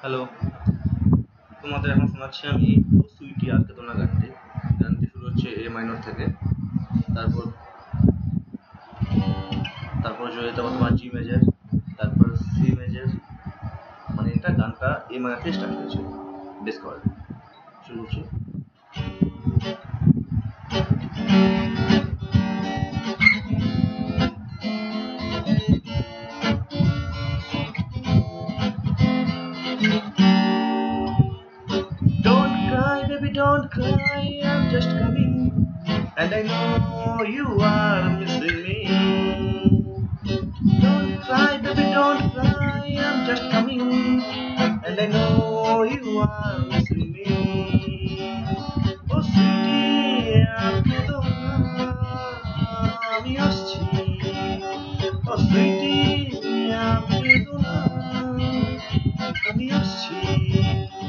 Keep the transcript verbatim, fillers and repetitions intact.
Hello, তোমাদের এখন শোনাচ্ছি আমি ও সুইটি আর কেদনা গানটি। গানটি শুরু হচ্ছে এ মাইনর থেকে, তারপর তারপর চলে যেতে হবে তোমার জি মেজর, তারপর সি মেজর। মানে এটা গানটা এ মাইনর থেকে স্টার্ট হয়েছে। ডিসকভার শুরু করছি। Don't cry, baby, don't cry, I'm just coming, and I know you are missing me. Don't cry, baby, don't cry, I'm just coming, and I know you are missing me. Oh, sweetie, I'm kedona, আমি আসছি। Oh, sweetie, I'm kedona, আমি আসছি।